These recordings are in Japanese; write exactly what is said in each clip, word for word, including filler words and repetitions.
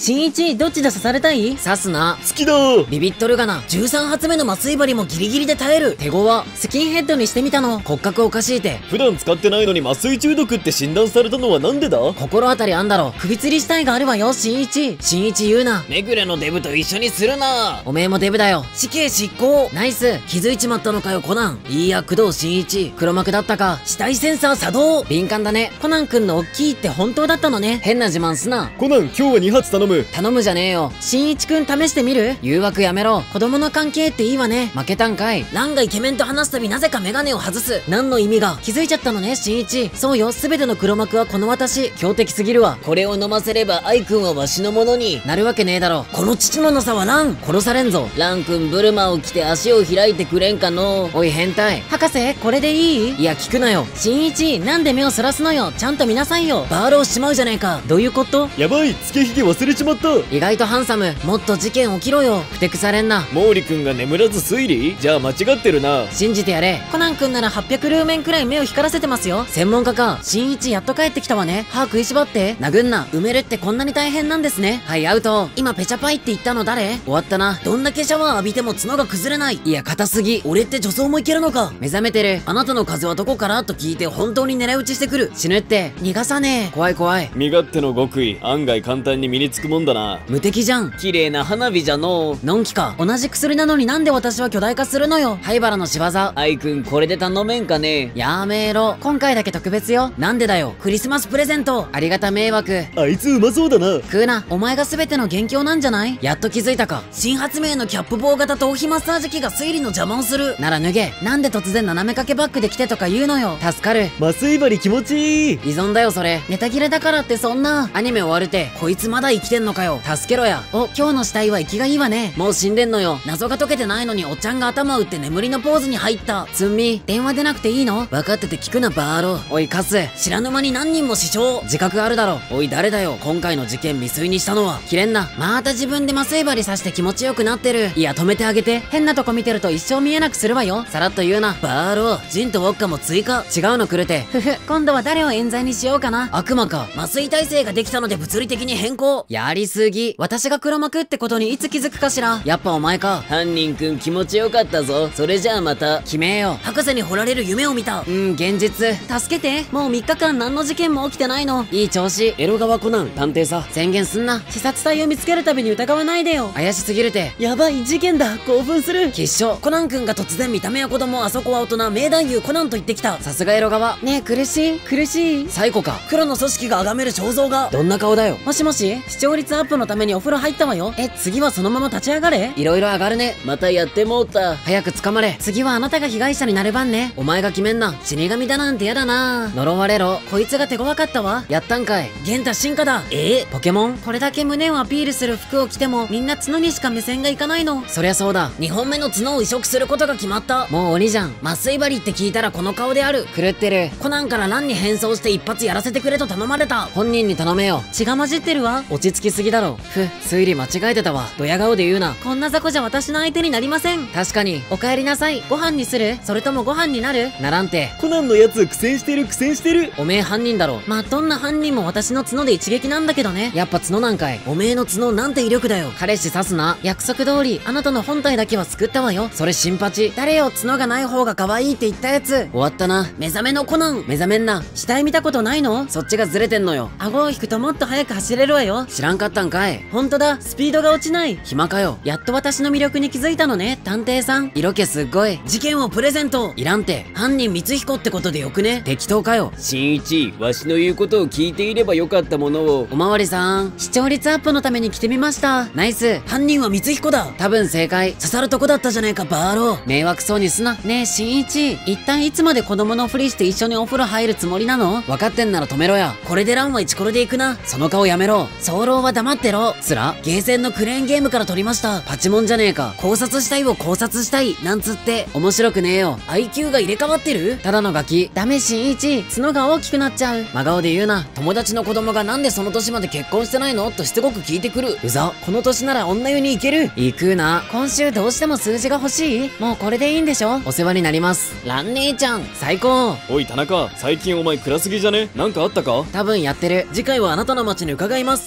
新一、どっちで刺されたい？刺すな。 好きだー。 ビビっとるがな。じゅうさん発目の麻酔針もギリギリで耐える。手ごわ。スキンヘッドにしてみたの。骨格おかしいて。 普段使ってないのに麻酔中毒って診断されたのはなんでだ？ 心当たりあんだろ。首吊りしたいがあるわよ、新一。新一言うな。 めぐれのデブと一緒にするな。 おめえもデブだよ。死刑執行。ナイス。気づいちまったのかよ、コナン。いいや、工藤新一。黒幕だったか。死体センサー作動。敏感だね。コナン君の大きいって本当だったのね。変な自慢すな。 コナン、今日はに発頼む。 頼むじゃねえよ。新一くん試してみる？誘惑やめろ。子供の関係っていいわね。負けたんかい。ランがイケメンと話すたびなぜかメガネを外す。何の意味が？気づいちゃったのね、新一。そうよ、すべての黒幕はこの私。強敵すぎるわ。これを飲ませればアイくんはわしのものになるわけねえだろ。この父のなさはラン。殺されんぞ。ランくんブルマを着て足を開いてくれんかの。おい変態。博士、これでいい？いや、聞くなよ。新一、なんで目をそらすのよ。ちゃんと見なさいよ。バーローしまうじゃねえか。どういうこと？ やばい、つけひげ忘れちまった。 意外とハンサム。もっと事件起きろよ。ふてくされんな。 毛利くんが眠らず推理？じゃあ間違ってるな。 信じてやれ。コナン君ならはっぴゃくルーメンくらい目を光らせてますよ。専門家か。新一やっと帰ってきたわね。歯食いしばって。殴んな。埋めるってこんなに大変なんですね。はい、アウト。今ペチャパイって言ったの誰？終わったな。どんだけシャワー浴びても角が崩れない。いや、硬すぎ。俺って女装もいけるのか。目覚めてる。あなたの風はどこからと聞いて本当に狙い撃ちしてくる。死ぬって。逃がさねえ。怖い怖い。 身勝手の極意、案外簡単に身につくもんだな。 無敵じゃん。 綺麗な花火じゃのう。 のんきか。同じ薬なのになんで私は巨大化するのよ。灰原の仕業。 アイくん、これで頼めんかね。 やめろ。今回だけ特別よ。なんでだよ。クリスマスプレゼント。ありがた迷惑。 あいつうまそうだな。 食うな。お前が全ての元凶なんじゃない？やっと気づいたか。新発明のキャップ棒型頭皮マッサージ機が推理の邪魔をする。なら脱げ。なんで突然斜め掛けバックで来てとか言うのよ。助かる。 麻酔針気持ちいい。 依存だよそれ。ネタ切れだからってそんな。アニメ終わるて。こいつまだ生きてんのかよ。助けろや。お、今日の死体は生きがいいわね。もう死んでんのよ。謎が解けてないのにおっちゃんが頭打って眠りのポーズに入った。つんみ、電話出なくていいの？分かってて聞くなバーロ。おいカス、知らぬ間に何人も死傷。自覚あるだろ。おい誰だよ。今回の事件未遂にしたのは。切れんな。また自分で麻酔針刺して気持ちよくなってる。いや止めてあげて。変なとこ見てると一生見えなくするわよ。さらっと言うな。バーロ、ジンとウォッカも追加。違うのくれて。ふふ、今度は誰を冤罪にしようかな。悪魔か。麻酔耐性ができたので物理的に変更。やりすぎ。私が黒幕ってことにいつ気づくかしら。やっぱお前か。 犯人くん気持ちよかったぞ。それじゃあまた。 決めよ。博士に掘られる夢を見た。うん、現実。助けて。もうみっかかん何の事件も起きてないの。いい調子。 エロ川コナン、探偵さ。 宣言すんな。視察隊を見つけるたびに疑わないでよ。怪しすぎるて。やばい、事件だ。興奮する。きっしょ。コナン君が突然見た目は子供、あそこは大人、名男優コナンと言ってきた。さすがエロ川。ねえ、苦しい苦しい。最古か。黒の組織が崇める肖像が。どんな顔だよ。もしもし、視聴率アップのためにお風呂入ったわよ。え、次はそのまま立ち上がれ。いろいろ上がるね。 またやってもうた。 早く捕まれ。次はあなたが被害者になる番ね。お前が決めんな。死神だなんてやだな。呪われろ。こいつが手強かったわ。やったんかい。元太進化だ。えー、ポケモン？これだけ胸をアピールする服を着てもみんな角にしか目線がいかないの。そりゃそうだ。にほんめの角を移植することが決まった。もう鬼じゃん。麻酔針って聞いたらこの顔である。狂ってる。コナンからランに変装して一発やらせてくれと頼まれた。本人に頼めよ。血が混じってるわ。落ち着きすぎだろ。ふ、推理間違えてたわ。ドヤ顔で言うな。こんな雑魚じゃ私の相手になりません。確かに。お帰りなさい。ご飯にする？それともご飯になる？ならんて。 コナンのやつ苦戦してる苦戦してる。 おめえ犯人だろ。まあ、どんな犯人も私の角で一撃なんだけどね。やっぱ角なんかい。おめえの角なんて威力だよ。彼氏刺すな。約束通り、あなたの本体だけは救ったわよ。それ新八。誰よ、角がない方が可愛いって言ったやつ。終わったな。目覚めのコナン。目覚めんな。死体見たことないの？そっちがずれてんのよ。顎を引くともっと早く走れるわよ。知らんかったんかい。ほんとだ。スピードが落ちない。暇かよ。やっと私の魅力に気づいたのね、探偵さん。色気すっごい。事件をプレゼント。いらんて。犯人光彦ってことでよくね？適当かよ。 新一、わしの言うことを聞いていればよかったものを。 おまわりさん、視聴率アップのために来てみました。ナイス。犯人は光彦だ。多分正解。刺さるとこだったじゃねえか、バーロー。迷惑そうにすな。ねえ、新一。一旦いつまで子供のふりして一緒にお風呂入るつもりなの？分かってんなら止めろや。これでランはイチコロで行くな。その顔やめろ。早漏は黙ってろ。つら、ゲーセンのクレーンゲームから撮りました。パチモンじゃねえか。考察したいを考察したい。なんつって。面白くねえよ。アイキュー が入れ替わってる？ただのガキ。ダメ新一。角が大きくなっちゃう。真顔で言うな。友達の子供がなんでその年まで結婚してないのとしつこく聞いてくる。うざ。この年なら女湯に行ける。行くな。今週どうしても数字が欲しい？もうこれでいいんでしょ？お世話になります。ラン姉ちゃん、最高。 おい田中、最近お前暗すぎじゃね？なんかあったか？ 多分やってる。次回はあなたの街に伺います。やめてく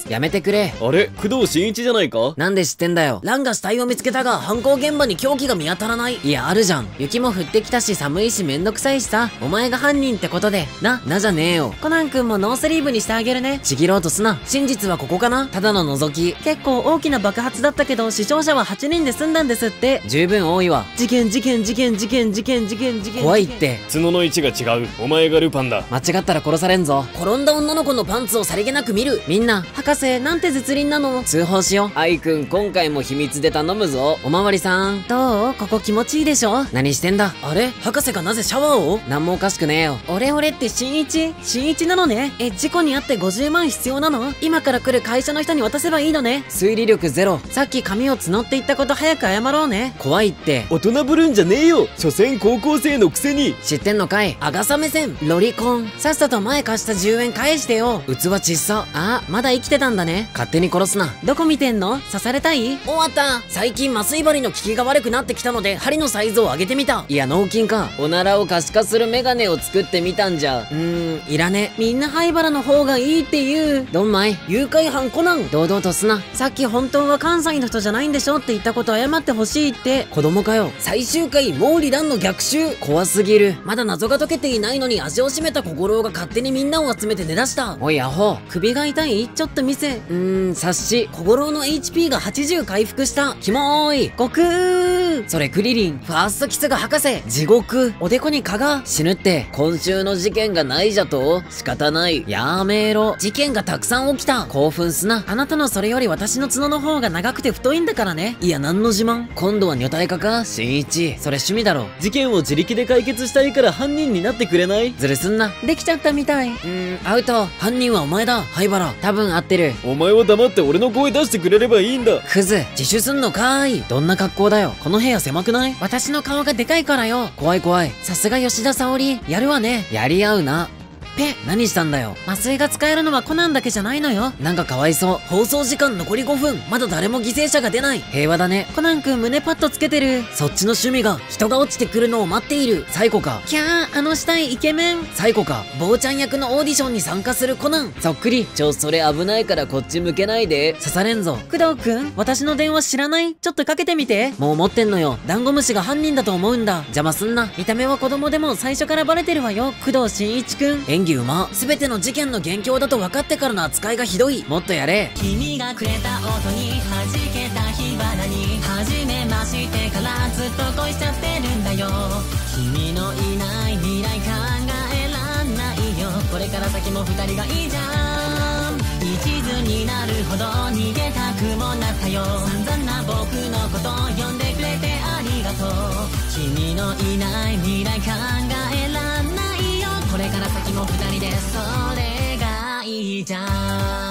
くれ。 あれ、工藤新一じゃないか？ なんで知ってんだよ。ランが死体を見つけたが、犯行現場に凶器が見当たらない。いや、あるじゃん。雪も降ってきたし、寒いし、めんどくさいしさ。お前が犯人ってことで。な、なじゃねえよ。コナン君もノースリーブにしてあげるね。ちぎろうとすな。真実はここかな？ただの覗き。結構大きな爆発だったけど、死傷者ははちにんで済んだんですって。十分多いわ。事件、事件、事件、事件、事件、事件、事件。怖いって。 角の位置が違う。お前がルパンだ。 間違ったら殺されんぞ。転んだ女の子のパンツをさりげなく見る。みんな、博士、なんて絶倫なの。通報しよう。 アイくん、今回も秘密で頼むぞ。 おまわりさん。どう？ここ気持ちいいでしょ？何してんだ？あれ？博士がなぜシャワーを？なんもおかしくねえよ。俺俺って新一？新一なのね。え、事故にあってごじゅうまん必要なの？今から来る会社の人に渡せばいいのね。推理力ゼロ。さっき髪を募って言ったこと早く謝ろうね。怖いって。 大人ぶるんじゃねえよ。所詮高校生のくせに。 知ってんのかい？アガサ目線。ロリコン。さっさと前貸したじゅうえん返してよ。器ちっさ。あ、まだ生きてたんだね。勝手に殺すな。どこ見てんの？刺されたい？終わった。最近麻酔針の効きが悪くなってきたので、針のサイズを上げてみた。いや、脳筋か。 おならを可視化するメガネを作ってみたんじゃ。 うーん、いらね。みんな灰原の方がいいって言う。ドンマイ。誘拐犯コナン。堂々とすな。さっき本当は関西の人じゃないんでしょって言ったこと謝ってほしいって。子供かよ。最終回、毛利蘭の逆襲。怖すぎる。まだ謎が解けていないのに味を占めた小五郎が勝手にみんなを集めて寝出した。おいアホ。首が痛い？ちょっと見せ。うーん、察し。小五郎の エイチピー がはちじゅう回復した。キモーい。悟空。それクリリン。ファーストキスが博士。地獄。おでこに蚊が。死ぬって。 今週の事件がないじゃと？仕方ない。 やめろ。事件がたくさん起きた。興奮すな。あなたのそれより私の角の方が長くて太いんだからね。いや、何の自慢？今度は女体化か？新一。それ趣味だろ。 事件を自力で解決したいから犯人になってくれない？ ずるすんな。できちゃったみたい。うーん、アウト。犯人はお前だ。灰原。多分合ってる。 お前は黙って俺の声出してくれればいいんだ。 クズ。自首すんのかーい。どんな格好だよ。この部屋狭くない？私の顔がでかいからよ。怖い怖い。さすが吉田沙保里。やるわね。やり合うな。ペ、何したんだよ。麻酔が使えるのはコナンだけじゃないのよ。なんかかわいそう。放送時間残りごふん。まだ誰も犠牲者が出ない。平和だね。コナン君胸パッドつけてる。そっちの趣味が人が落ちてくるのを待っている。サイコか。キャー、あの死体イケメン。サイコか。坊ちゃん役のオーディションに参加するコナン。そっくり。 ちょ、それ危ないからこっち向けないで。 刺されんぞ。工藤君、私の電話知らない？ちょっとかけてみて。もう持ってんのよ。ダンゴムシが犯人だと思うんだ。邪魔すんな。見た目は子供でも最初からバレてるわよ。工藤新一君。演技うま。すべての事件の元凶だと分かってからの扱いがひどい。もっとやれ。君がくれた音に弾けた火花に初めましてからずっと恋しちゃってるんだよ。君のいない未来考えらんないよ。これから先も二人がいいじゃん。一途になるほど逃げたくもなったよ。散々な僕のこと呼んでくれてありがとう。君のいない未来考えらんないよ。これから先も二人でそれがいいじゃん。